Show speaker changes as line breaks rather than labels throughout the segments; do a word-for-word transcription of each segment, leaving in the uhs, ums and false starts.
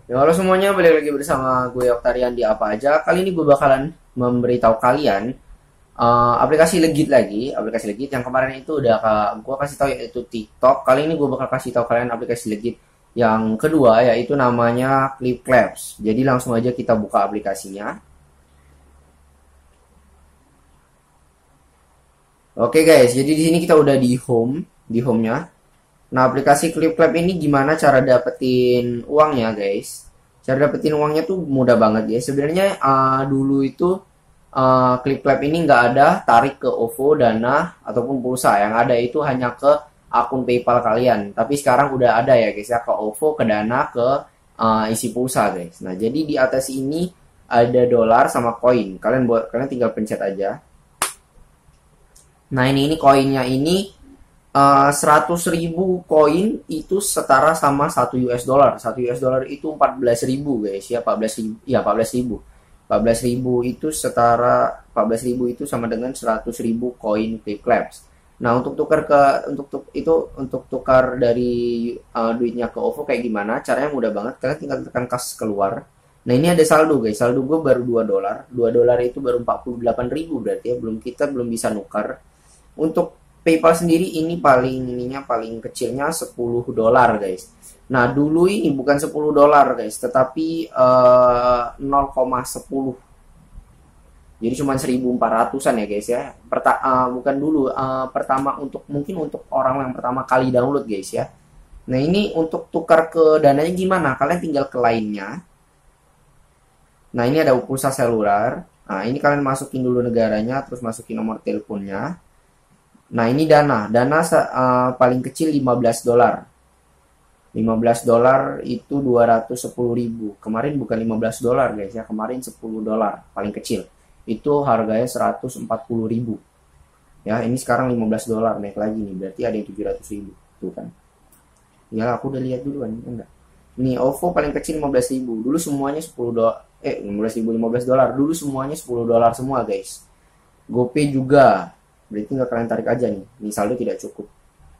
Ya, halo semuanya, balik lagi bersama gue Oktarian di Apa Aja. Kali ini gue bakalan memberitahu kalian eh, aplikasi Legit lagi, aplikasi Legit yang kemarin itu udah ka- gue kasih tahu yaitu TikTok. Kali ini gue bakal kasih tahu kalian aplikasi Legit yang kedua yaitu namanya Clipclaps. Jadi langsung aja kita buka aplikasinya. Oke guys, jadi di sini kita udah di home, di home-nya. Nah, aplikasi Clipclap ini gimana cara dapetin uangnya, guys? Cara dapetin uangnya tuh mudah banget ya. Sebenarnya uh, dulu itu uh, Clipclap ini nggak ada tarik ke OVO, Dana, ataupun pulsa. Yang ada itu hanya ke akun PayPal kalian. Tapi sekarang udah ada ya, guys ya, ke OVO, ke Dana, ke uh, isi pulsa, guys. Nah, jadi di atas ini ada dolar sama koin. Kalian buat kalian tinggal pencet aja. Nah, ini ini koinnya ini uh, seratus ribu koin itu setara sama satu U S dollar. Satu U S dollar itu empat belas ribu guys ya, empat belas ribu. Ya, empat belas ribu. empat belas ribu itu setara empat belas ribu itu sama dengan seratus ribu koin Clipclaps. Nah, untuk tukar ke untuk tuk, itu untuk tukar dari uh, duitnya ke OVO kayak gimana? Caranya mudah banget. Kalian tinggal tekan kas keluar. Nah, ini ada saldo guys. Saldo gue baru dua dolar. Dua dolar itu baru empat puluh delapan ribu berarti ya. Belum kita belum bisa nukar. Untuk PayPal sendiri ini paling ininya paling kecilnya sepuluh dolar guys. Nah, dulu ini bukan sepuluh dolar guys, tetapi uh, nol koma sepuluh. Jadi cuma seribu empat ratusan ya guys ya. Perta uh, bukan dulu uh, pertama untuk mungkin untuk orang yang pertama kali download guys ya. Nah, ini untuk tukar ke dananya gimana? Kalian tinggal ke lainnya. Nah, ini ada pulsa seluler. Nah, ini kalian masukin dulu negaranya, terus masukin nomor teleponnya. Nah, ini dana. Dana uh, paling kecil lima belas dolar. lima belas dolar itu dua ratus sepuluh ribu. Kemarin bukan lima belas dolar guys ya, kemarin sepuluh dolar paling kecil. Itu harganya seratus empat puluh ribu. Ya, ini sekarang lima belas dolar naik lagi nih, berarti ada yang tujuh ratus ribu. Tuh kan. Ya, aku udah lihat duluan, enggak. Ini OVO paling kecil lima belas ribu. Dulu semuanya sepuluh dolar. Eh, lima belas ribu, lima belas dolar. Dulu semuanya sepuluh dolar semua guys. GoPay juga. Berarti nggak kalian tarik aja nih. Ini saldo tidak cukup.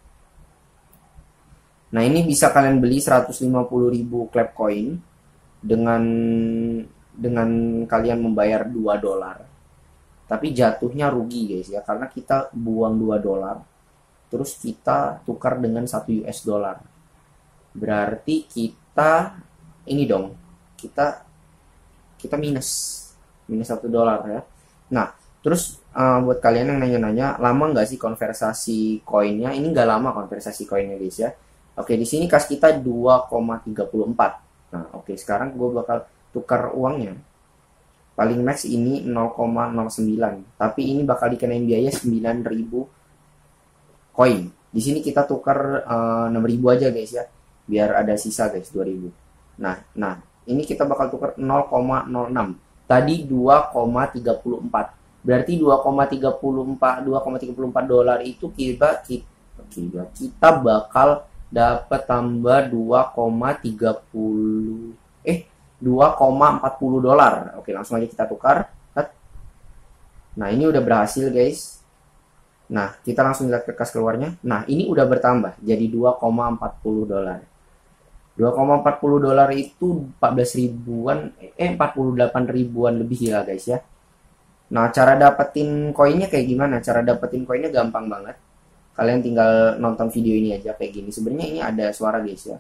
Nah, ini bisa kalian beli seratus lima puluh ribu clap coin dengan dengan kalian membayar dua dolar. Tapi jatuhnya rugi guys ya, karena kita buang dua dolar terus kita tukar dengan satu U S dollar. Berarti kita ini dong, kita kita minus minus satu dolar ya. Nah, terus uh, buat kalian yang nanya-nanya, lama nggak sih konversasi koinnya? Ini nggak lama konversasi koinnya guys ya. Oke, di sini kas kita dua koma tiga empat. Nah, oke, sekarang gue bakal tukar uangnya. Paling max ini nol koma nol sembilan. Tapi ini bakal dikenain biaya sembilan ribu koin. Di sini kita tukar uh, enam ribu aja guys ya. Biar ada sisa guys, dua ribu. Nah, nah, ini kita bakal tukar nol koma nol enam. Tadi dua koma tiga empat. Berarti dua koma tiga empat dua koma tiga empat dolar itu kita kita, kita bakal dapat tambah dua koma tiga nol eh dua koma empat nol dolar. Oke, langsung aja kita tukar. Nah, ini udah berhasil guys. Nah, kita langsung lihat ke kas keluarnya. Nah, ini udah bertambah jadi dua koma empat nol dolar. dua koma empat nol dolar itu empat belas ribuan eh empat puluh delapan ribuan lebih ya guys ya. Nah, cara dapetin koinnya kayak gimana? Cara dapetin koinnya gampang banget. Kalian tinggal nonton video ini aja kayak gini. Sebenarnya ini ada suara guys ya.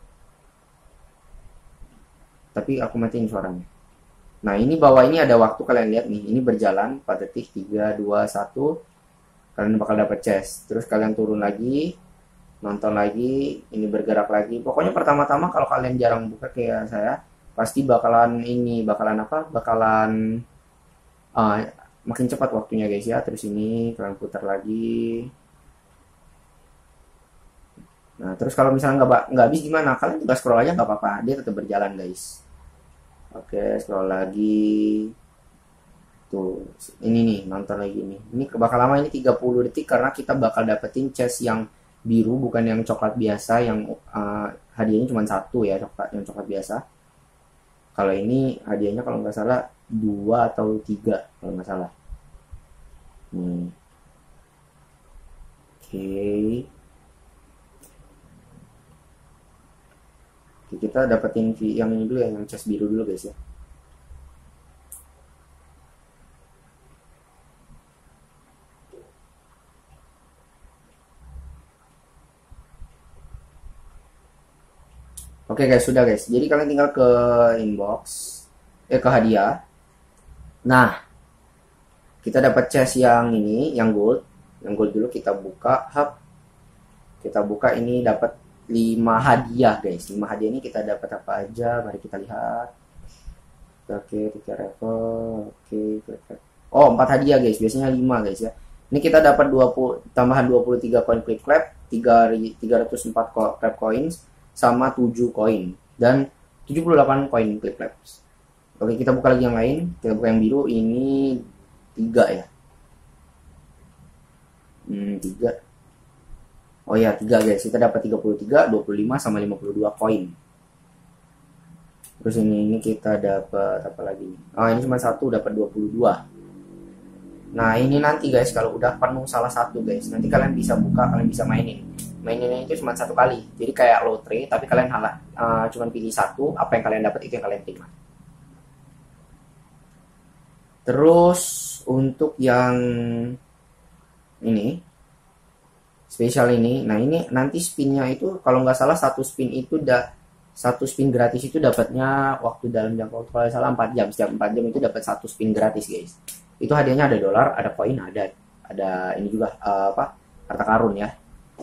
Tapi aku matiin suaranya. Nah, ini bawah ini ada waktu, kalian lihat nih. Ini berjalan empat detik, tiga, dua, satu. Kalian bakal dapat chest. Terus kalian turun lagi, nonton lagi, ini bergerak lagi. Pokoknya pertama-tama kalau kalian jarang buka kayak saya, pasti bakalan ini, bakalan apa? Bakalan uh, makin cepat waktunya guys ya. Terus ini kalian putar lagi. Nah, terus kalau misalnya nggak nggak habis gimana? Kalian juga scroll aja nggak apa-apa, dia tetap berjalan guys. Oke, scroll lagi. Tuh, ini nih, nonton lagi nih. Ini bakal lama, ini tiga puluh detik karena kita bakal dapetin chest yang biru, bukan yang coklat biasa, yang uh, hadiahnya cuma satu ya, coklat yang coklat biasa. Kalau ini hadiahnya kalau nggak salah dua atau tiga kalau nggak salah. Nih. Oke. Oke, kita dapetin yang ini dulu ya, yang chest biru dulu guys ya. Oke guys, sudah guys. Jadi kalian tinggal ke inbox, eh ke hadiah. Nah, kita dapat chest yang ini, yang gold. Yang gold dulu kita buka, hub. Kita buka ini dapat lima hadiah guys. lima hadiah ini kita dapat apa aja? Mari kita lihat. Oke, tiga level. Oke, oh, empat hadiah guys. Biasanya lima guys ya. Ini kita dapat dua puluh tambahan dua puluh tiga koin click clap, tiga ratus empat clap coins sama tujuh koin dan tujuh puluh delapan koin click claps. Oke, kita buka lagi yang lain. Kita buka yang biru, ini tiga ya. Hmm, tiga. Oh ya, tiga guys. Kita dapat tiga puluh tiga, dua puluh lima sama lima puluh dua koin. Terus ini ini kita dapat apa lagi? Oh, ini cuma satu, dapat dua puluh dua. Nah, ini nanti guys kalau udah penuh salah satu guys, nanti kalian bisa buka, kalian bisa mainin. Maininnya itu cuma satu kali. Jadi kayak lotre, tapi kalian halah uh, cuma pilih satu, apa yang kalian dapat itu yang kalian terima. Terus untuk yang ini spesial ini, nah ini nanti spinnya itu kalau nggak salah satu spin itu udah satu spin gratis itu dapatnya waktu dalam jangka waktu kalau salah empat jam. Setiap empat jam itu dapat satu spin gratis guys. Itu hadiahnya ada dolar, ada koin, ada ada ini juga uh, apa harta karun ya.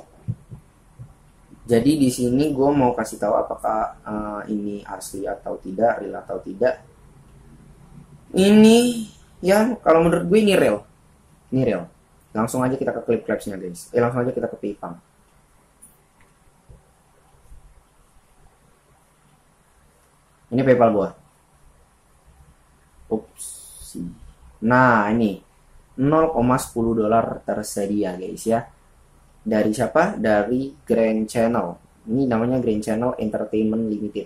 Jadi di sini gue mau kasih tahu apakah uh, ini asli atau tidak, real atau tidak. Ini ya kalau menurut gue ini real, ini real. Langsung aja kita ke clip clapsnya guys. Eh langsung aja kita ke PayPal. Ini PayPal gua. Ups. Nah ini nol koma sepuluh dolar tersedia guys ya. Dari siapa? Dari Grand Channel. Ini namanya Grand Channel Entertainment Limited.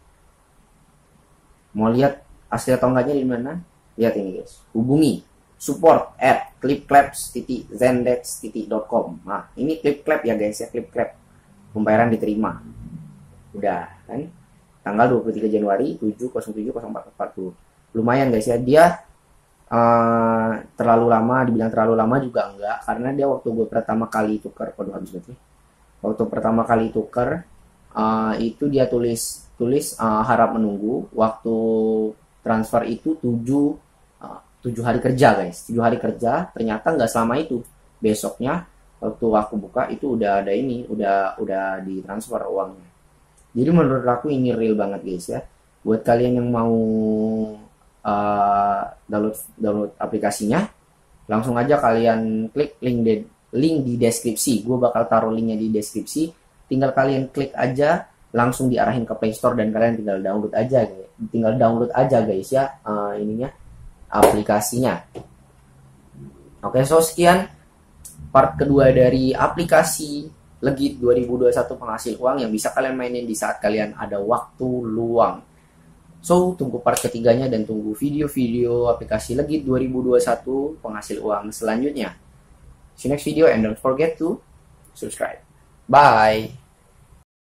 Mau lihat asli atau enggaknya di mana? Lihat ini guys. Hubungi support at clipclaps titik zendex titik com. Nah, ini clipclap ya guys ya, clipclap. Pembayaran diterima. Udah kan? Tanggal dua puluh tiga Januari tujuh nol tujuh nol empat empat nol. Lumayan guys ya. Dia uh, terlalu lama, dibilang terlalu lama juga enggak, karena dia waktu gue pertama kali tukar, waduh habis berarti. Waktu pertama kali tukar uh, itu dia tulis tulis uh, harap menunggu. Waktu transfer itu tujuh tujuh hari kerja guys, tujuh hari kerja. Ternyata nggak selama itu, besoknya waktu aku buka itu udah ada ini, udah udah ditransfer uangnya. Jadi menurut aku ini real banget guys ya. Buat kalian yang mau uh, download download aplikasinya, langsung aja kalian klik link di link di deskripsi. Gue bakal taruh linknya di deskripsi. Tinggal kalian klik aja, langsung diarahin ke Play Store dan kalian tinggal download aja guys. Tinggal download aja guys ya uh, ininya, aplikasinya. Oke, so sekian part kedua dari aplikasi Legit dua ribu dua puluh satu penghasil uang yang bisa kalian mainin di saat kalian ada waktu luang. So, tunggu part ketiganya dan tunggu video-video aplikasi Legit dua ribu dua puluh satu penghasil uang selanjutnya. See you next video and don't forget to subscribe. Bye!